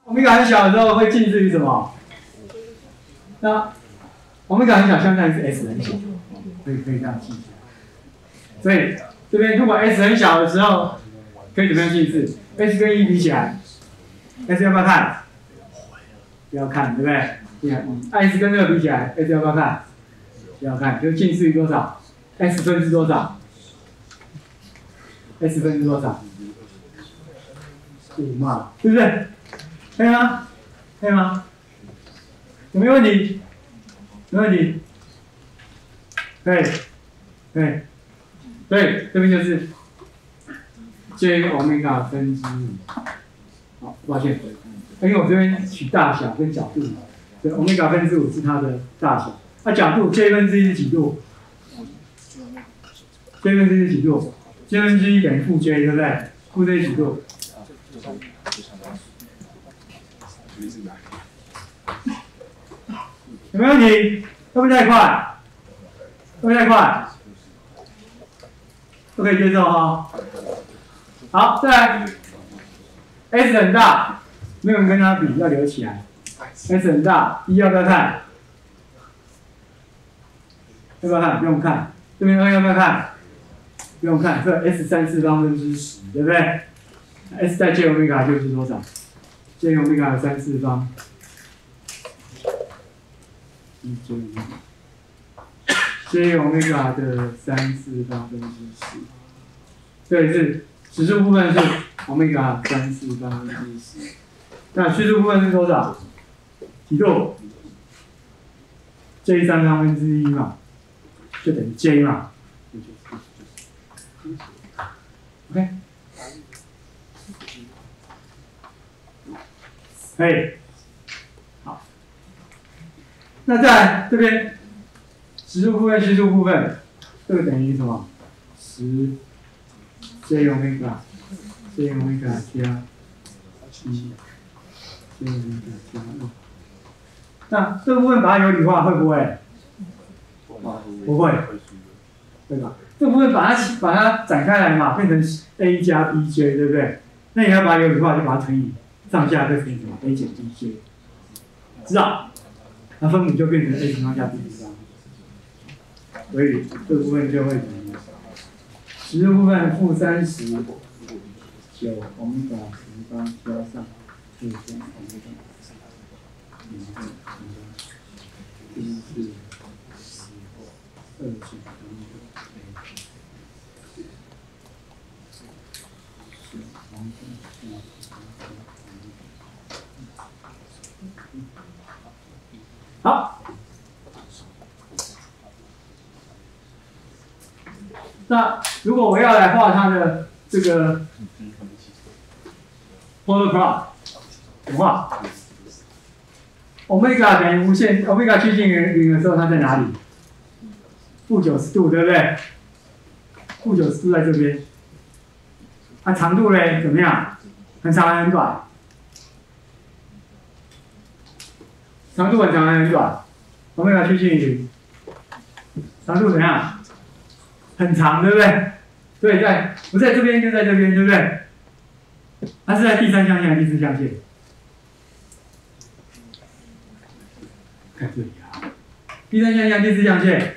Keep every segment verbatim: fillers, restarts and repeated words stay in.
欧米伽很小的时候会近似于什么？那欧米伽很小，相当于是 S 很小，可以可以这样记起来。所以这边如果 S 很小的时候，可以怎么样近似 ？S 跟一比起来 ，S 要不要看？不要看，对不对？你看 ，S 跟二比起来 ，S 要不要看？不要看，就近似于多少 ？S 分之多少 ？S 分之多少？五嘛，对不对？可以吗？可以吗？有没有问题？没问题。可以，可以。对，这边就是 J 欧米伽分之五。好，抱歉，因为我这边取大小跟角度，所以欧米伽分之五是它的大小。那、啊、角度 J 分之一是几度 ？J 分之一是几度 ？J 分之一等于负 J， 对不对？负 J 几度？有没有问题？会不会太快？会不会太快？都可以接受哈。好，再来 ，S 很大，没有人跟它比，要留起来。S 很大，一要不要看？要不要看？不用看。这边二要不要看？不用看。这 S 三次方分之十，对不对 ？S 在 J 欧米伽就是多少 ？J 欧米伽的三次方。J 欧米伽的三次方分之十，这里是实数部分是欧米伽三次方分之十，那虚数部分是多少？几度 ？J 三方分之一嘛，就等于 J 嘛。OK， 可以。好，那在这边。实数部分、虚数部分，这个等于什么？十 J 欧米伽 J 欧米伽加一 J 欧米伽加二。那这个部分把它有理化会不会？不会，对吧？这个部分把它把它展开来嘛，变成 A 加 B J， 对不对？那你要把它有理化，就把它乘以上下，再乘以什么 A 减 B J， 知道？那分母就变成 A 平方加 B 平方。所以这部分就会等于实数部分负三十九欧米伽平方加上负三欧米伽平方一是二减欧米伽好。那如果我要来画它的这个 polar plot， 怎么画？欧米伽等于无限，欧米伽趋近于零的时候，它在哪里？负九十度，对不对？负九十度在这边。它、啊、长度嘞怎么样？很长还是很短？长度很长还是很短？欧米伽趋近于零，长度怎样？很长，对不对？对，在不在这边就在这边，对不对？它是在第三象限还是第四象限？看这里啊，第三象限、第四象限。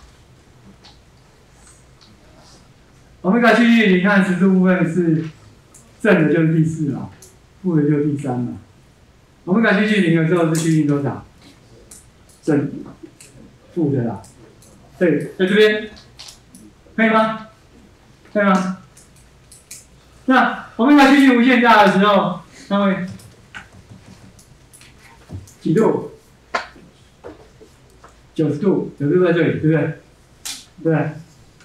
欧米伽趋近于零，看实数部分是正的，就是第四嘛，负的就是第三嘛。欧米伽趋近于零的时候是趋近多少？正负的啦。对，在这边。可以吗？可以吗？那欧米伽趋近无限大的时候，它会几度？九十度，九十度在这里，对不对？对不对？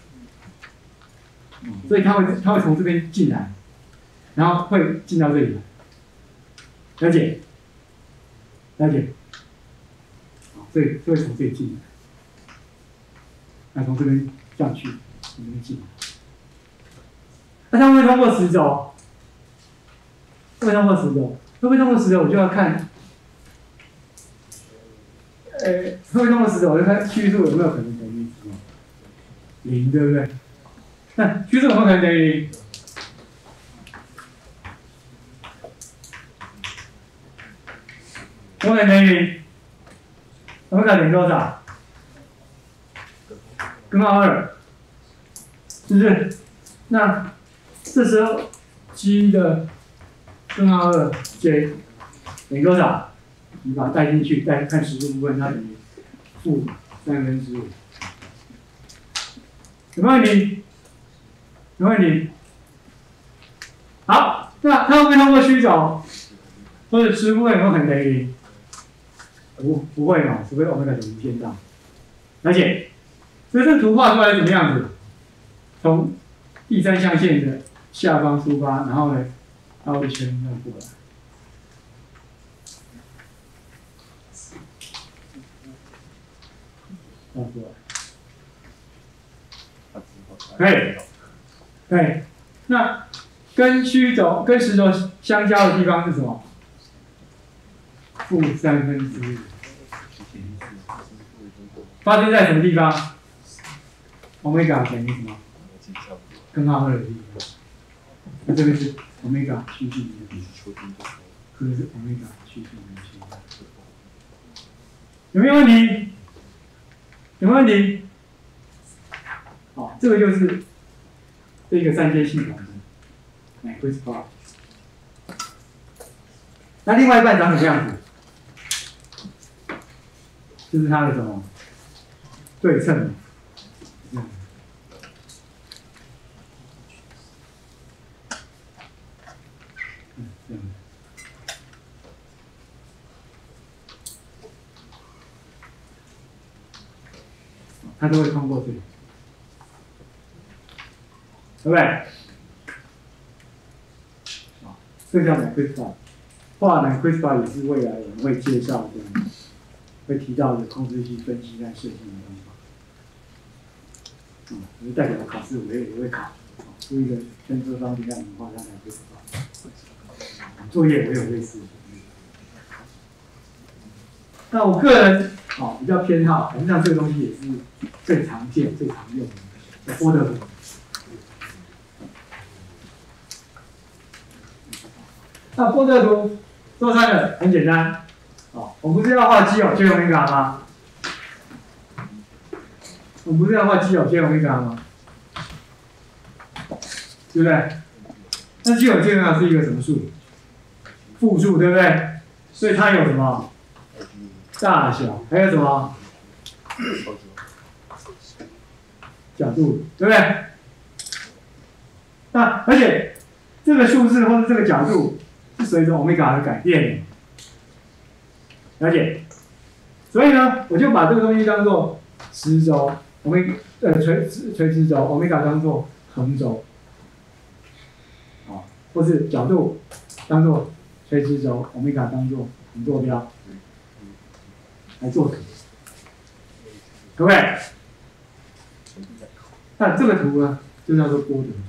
所以它会它会从这边进来，然后会进到这里来，了解？了解？所以会从这里进来，那从这边上去。那它会不会通过十轴？会不会通过十轴？会不会通过十轴？我就要看，呃，会不会通过十轴？我就看虚数有没有可能等于零，对不对？那虚数有没有可能等于零？ 我们等于欧米伽等于多少？根号二，是不是？那这时候 G 的根号二 J 等于多少？你把它带进去，带看实数部分，它等于负三分之五。有没有问题？有问题？好，那它会不会通过虚轴或者实数部分有没有可能等于零？不，不会嘛，除非欧米伽等于无限大。而且，所以这图画出来是什么样子？从第三象限的下方出发，然后呢，绕一圈绕过来。绕过来。可以，可以。那跟虚轴、跟实轴相交的地方是什么？负三分之一。发生在什么地方？欧米伽等于什么？根号二的地方。那这个是欧米伽趋近于零，这个是欧米伽趋近于零。有没有问题？有没有问题？好，这个就是这个三阶系统的哎 ，Chris Bar。那另外一半长什么样子？就是它的什么对称？嗯。嗯，这样。它都会通过这里，对不对？啊，这叫 McQuistar。后来 McQuistar 也是未来我们会介绍的，会提到的控制器分析和设计的方法。嗯，就代表考试我也也会考，出一个分数方面的话，让 McQuistar。作业我有类似的。那我个人哦比较偏好，实际上这个东西也是最常见、最常用的波德图。那波德图做出来的很简单，哦，我们不是要画基友 J 欧米伽吗？我们不是要画基友 J 欧米伽吗？对不对？那基友 J 欧米伽是一个什么数？负数，对不对？所以它有什么？大小，还有什么？角度，对不对？那而且这个数字或者这个角度是随着欧米伽的改变的，了解？所以呢，我就把这个东西当做实轴，我们呃垂垂直轴，欧米伽当做横轴，啊，或是角度当做垂直轴，欧米伽当做横坐标。来做图，各位，那这个图呢，就叫做波德。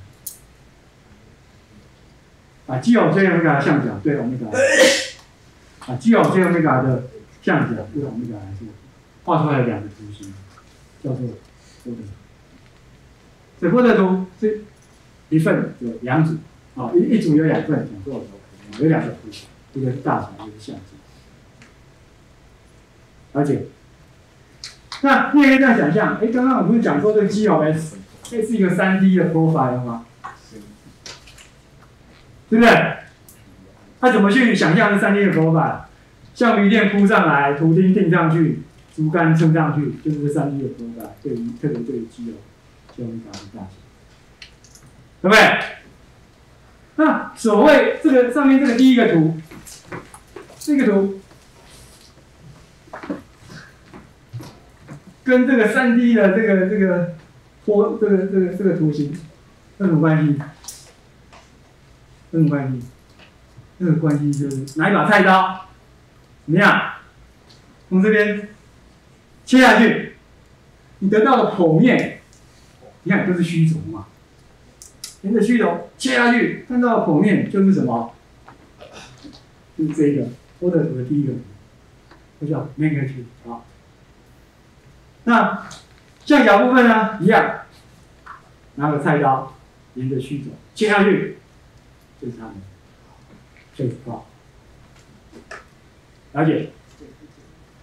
啊，基友 J 欧米伽的向角对欧米伽，啊，基友 J 欧米伽的向角对欧米伽来说，画出来的两个图形，叫做波德。所以波德图是一份有两组，啊，一一组有两份，讲错了，有两个图，一个是大小，一个是向角。了解？那你也可以这样想象，哎，刚刚我不是讲说这个 G O S， 这是一个 三 D 的 profile 吗？对不对？他怎么去想象这 三 D 的 profile？ 橡皮垫铺上来，图钉钉上去，竹竿撑上去，就是这 三 D 的 profile。对于特别对于 G O， G O 的大小，对不对？那所谓这个上面这个第一个图，这个图。跟这个 三 D 的这个这个波这个这个这个图形有什么关系？有什么关系？这个关系就是拿一把菜刀，怎么样？从这边切下去，你得到的剖面，你看就是虚轴嘛，沿着虚轴切下去，看到的剖面就是什么？就是这个波德图的第一个图，这叫 magnitude 啊。那向角部分呢，一样，拿个菜刀，沿着虚轴切下去，就是它的 trace bar。了解？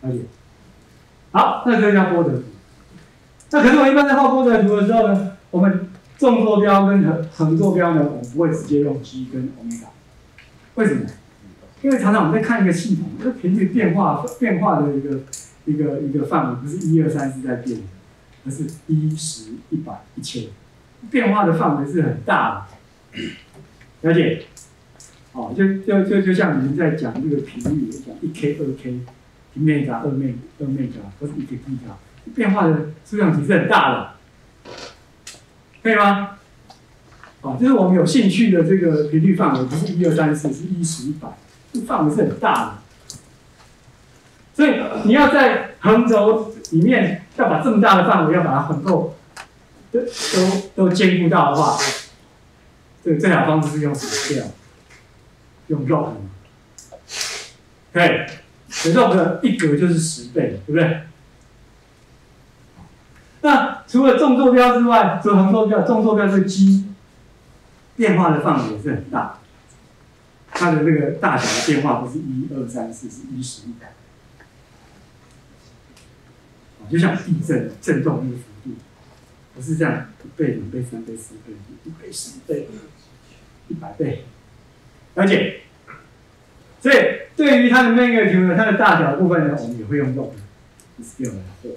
了解。好，那这叫波折图。那可是我一般在画波折图的时候呢，我们纵坐标跟横横坐标呢，我们不会直接用 G 跟欧米伽。为什么？因为常常我们在看一个系统，这频率变化变化的一个一个一个范围，不是一二三四在变的，而是一十、一百、一千，变化的范围是很大的。了解？哦，就就就就像你们在讲这个频率，讲一 K、二 K、一 mega、二 mega、二 mega 或是一个 giga， 变化的数量级是很大的，可以吗？啊，就是我们有兴趣的这个频率范围，不是一二三四，是一十、一百，这范围是很大的。所以你要在横轴里面要把这么大的范围要把它横够都都都兼顾到的话，这个最好方式是用什么表？用 log， 可以，所以 log 一格就是十倍，对不对？那除了纵坐标之外，除了横坐标，纵坐标这个 G 变化的范围也是很大，它的这个大小的变化不是一二三四，是一十一百，就像地震震动那个幅度，不是这样一倍、两倍、三倍、四倍、一倍、十倍、一百倍。了解，所以对于它的 magnitude 呢，它的大小的部分呢，我们也会用 log scale 来画。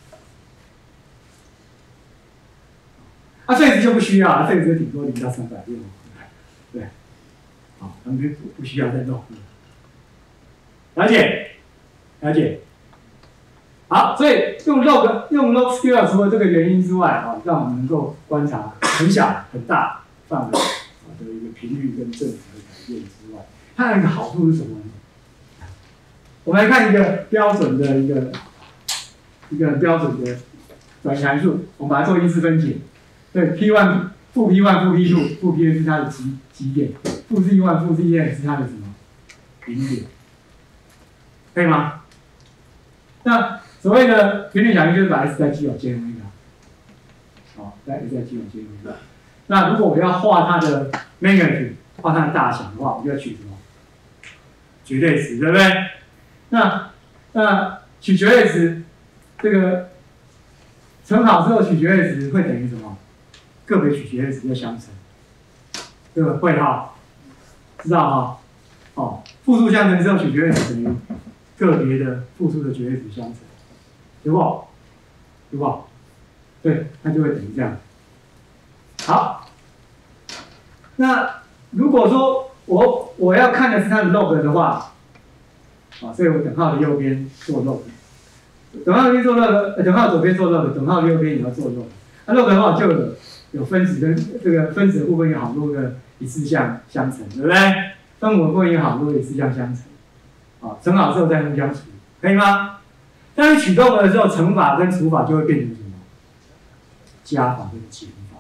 啊，这值就不需要啊，这值顶多零到三百六，对，好，咱们不不需要再弄。了解，了解。好，所以用 log 用 log scale 除了这个原因之外啊，让我们能够观察很小很大范围啊的一个频率跟振幅的改变之外，它有一个好处是什么呢？我们来看一个标准的一个一个标准的转移函数，我们把它做因式分解。对 ，P 一 负 P 一 负 P 二 负 P n 是它的基基点，负 Z 一 负 Z n 是它的什么零点，可以吗？那所谓的频率响应就是把 S 在 G 网兼容它，好，在 S 在 G 网兼容它。那如果我要画它的 magnitude， 画它的大小的话，我就要取什么？绝对值，对不对？那那取绝对值，这个乘好之后取绝对值会等于什么？个别取绝对值要相乘，这个会哈，知道哈？哦，复数相乘之后取绝对值等于个别的复数的绝对值相乘，有不？有不？对，它就会等于这样。好，那如果说我我要看的是它的 log 的话，啊，所以我等号的右边做 log， 等号右边做 log， 等号左边做 log， 等号右边也要做 log。那 log 的话就有有分子跟这个分子的部分有好多个一次项相乘，对不对？分母的部分有好多个一次项相乘，啊，乘好之后再互相除，可以吗？当你取 log 的时候，乘法跟除法就会变成什么？加法跟减法。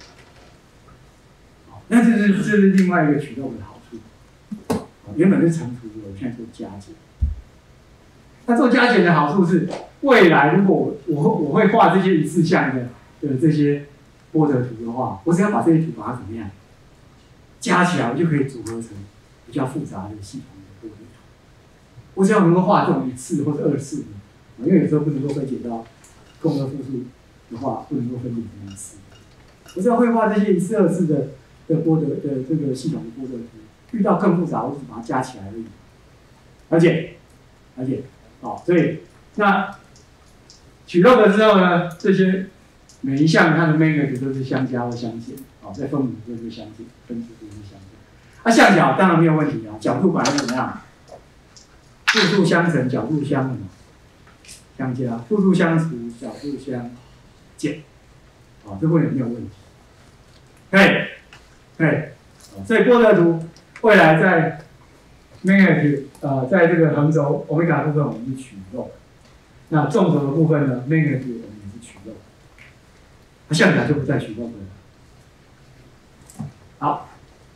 好，那这是这是另外一个取 log 的好处。原本是乘除，我现在做加减。那做加减的好处是，未来如果我我我会画这些一次项的的这些波折图的话，我只要把这些图把它怎么样加起来，我就可以组合成比较复杂的系统的波折图。我只要能够画这种一次或者二次的，因为有时候不能够分解到共和复数的话，不能够分解成一次。我只要会画这些一次、二次的的波折的这个系统的波折图，遇到更复杂，我只把它加起来而已。了解，了解。好，所以那取 log 之后呢，这些每一项它的 magnitude 都是相加或相减，好，在分母都是相减，分子都是相减。啊，相角当然没有问题啊，角度本来就怎么样，复数相乘，角度相什么相加，复数相除，角度相减，啊，这会有没有问题？可以，可以。所以波折图未来在 magnitude 呃，在这个横轴欧米伽部分我们是取 log， 那纵轴的部分呢 magnitude 我们也是取 log， 那相角就不再取 log 了。好，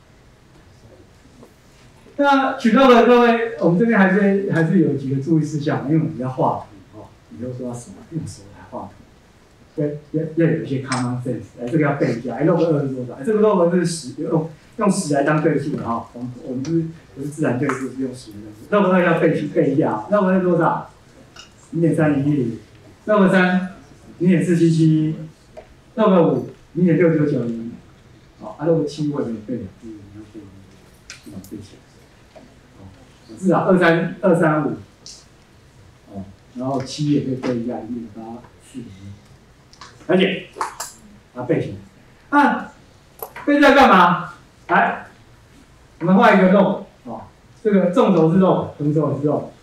那取 log 的各位，我们这边还是还是有几个注意事项，因为我们要画图哦，你又说要手用手来画图。对，要要有一些 common sense， 哎，这个要背一下。哎 ，log 二是多少？哎，这个 log 是十，用用十来当对数的哈。我们我们不是不是自然对数，是用十来当对数。log 二要背去背一下 ，log 二是多少？ 零点三零一零，六个三零点四七七，六个五零点六九九零，好，啊六个七我也没有背了，嗯，要背，要背起来。好，至少二三二三五，哦，然后七也可以背一下，一点八四零，了解，把它背起来。啊，背这干嘛？来，我们画一个肉，哦，这个纵轴是肉，横轴也是肉。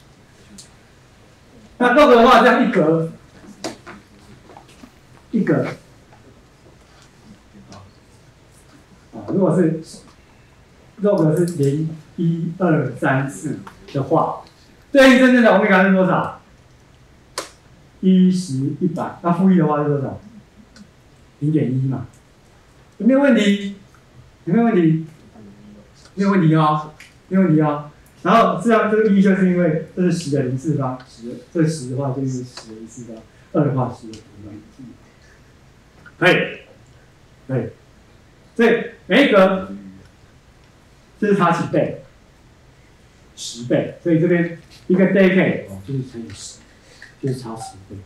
那肉的话，这样一格，一格，啊，如果是肉格是零、一、二、三、四的话，对应真正的欧米伽是多少？一、十、一百。那负一的话是多少？零点一嘛。有没有问题？有没有问题？没有问题哦，没有问题哦。然后这样这个一就是因为这是十的零次方，十这个十的话就是十的一次方，二的话十的平方。可以，可以。所以每一格这是差几倍？十倍。所以这边一个 decade 哦，就是乘以十，就是差十倍。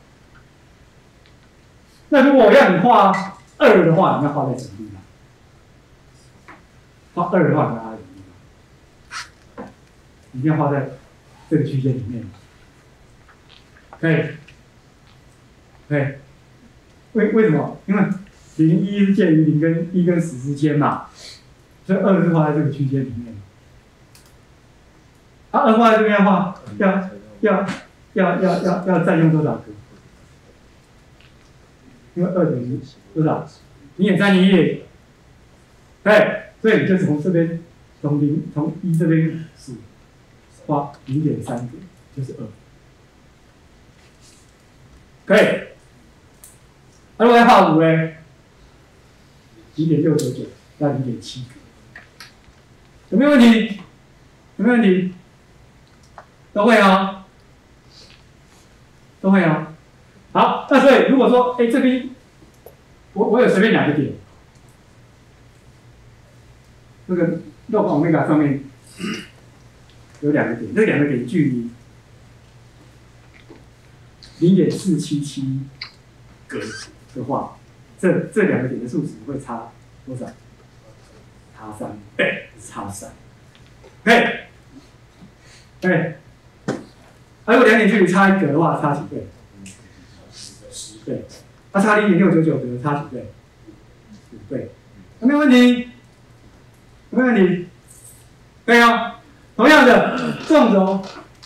那如果我要你画二的话，你要画在什么地方？画二的话，你要画在什么地方？一定要画在这个区间里面。可以，可以。为为什么？因为零一是介于零跟一跟十之间嘛，所以二是画在这个区间里面。啊，二画在这边画，要要要要要要占用多少格？因为二等于多少？零点三零一。对，所以你就从这边，从零从一这边数，画零点三格，就是二。可以。那、啊、如果要画五呢？零点六九九到零点七，有没有问题？有没有问题？都会哦，都会哦。好，那所以如果说，哎，这边我我有随便两个点，这个六个欧米伽上面有两个点，这两个点距离零点四七七格的话，这这两个点的数值会差多少？差三倍，差三。可以，可以。如果两点距离差一格的话，差几倍？十倍。它、啊、差零点六九九格，差几倍？五倍。有没有问题？有没有问题？可以哦。同样的，纵轴，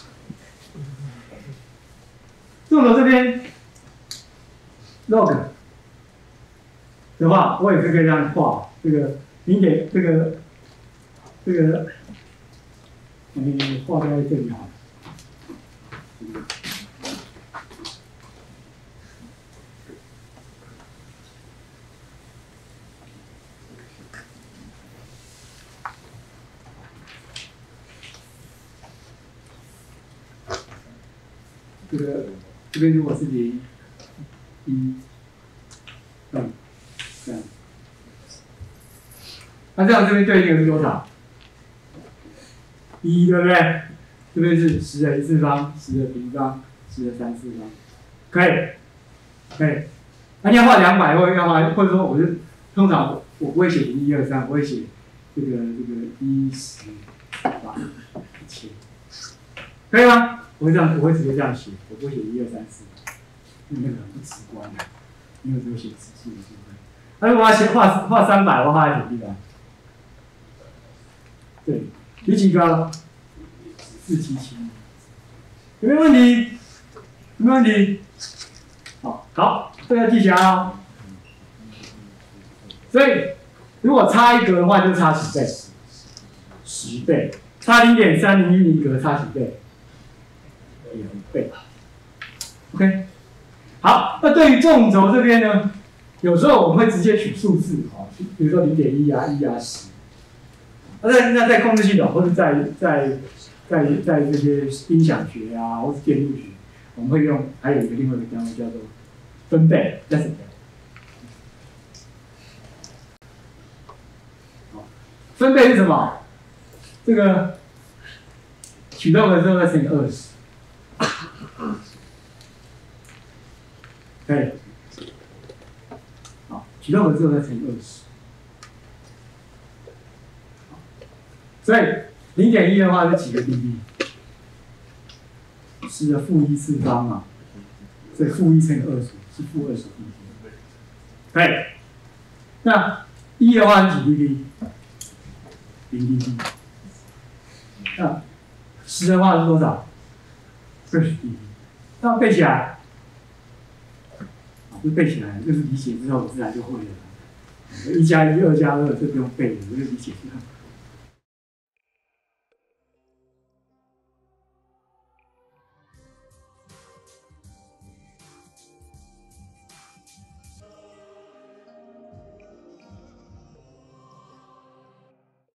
纵轴这边 log 的话，我也是可以这样画这个零点这个这个，嗯，画在这里好。这个这边如果是零一嗯这样，那、啊、这样这边对应的是多少？一对不对？这边是十的一次方，十的平方，十的三次方，可以，可以。那、啊、你要画两百，或者要画，或者说我是通常我不会写零一二三，我会写这个这个一十八一千，可以吗？我会这样，我会直接这样写，我不会写一二三四，因为那个很不直观的，因为只有写指数的部分。那、啊、如果我要写画画三百，我画在什么地方？对，有几个？四七七，有没有问题？有没有问题？好，好，这个要记起来哦。所以，如果差一格的话，就差几倍？十倍。差零点三零一零格差几倍？两倍。OK， 好，那对于纵轴这边呢，有时候我们会直接取数字，啊，比如说零点一啊、一啊、十。那在那在控制系统或者在在在在这些音响学啊，或是电路学，我们会用还有一个另外一个单位叫做分贝 decibel。分贝是什么？这个取到的时候再乘以二十。 可以。好，取到和之后再乘以二十。所以零点一的话是几个 dB？ 十的负一次方嘛，所以负一乘以二十是负二十 dB。可以。那一的话是几 dB？ 零 dB。那十的话是多少？二十 dB。那背起来，就背起来，就是理解之后自然就会了。一加一，二加二，这不用背的，这个理解就很